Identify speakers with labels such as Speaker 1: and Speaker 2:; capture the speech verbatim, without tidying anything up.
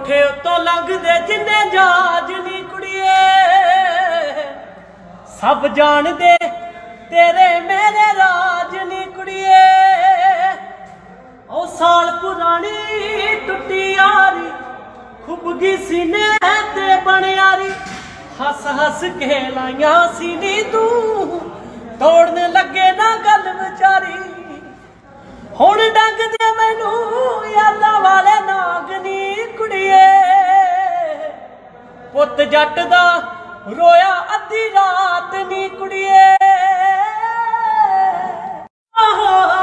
Speaker 1: कोठे उत्तों लंघदे जिन्ने जहाज नी कुड़िए सब जान दे तेरे मेरे राज नी कुड़िए ओ साल पुरानी टुटी यारी खुबगी सीने ते बन यारी हस हस के लाइया सीनी तू तोड़ने लगे ना गल विचारी हुण डंग दे मैनू यादा वाले नागनी कुड़िए पुत जट दा रोया अद्धी रात नी कुड़िए।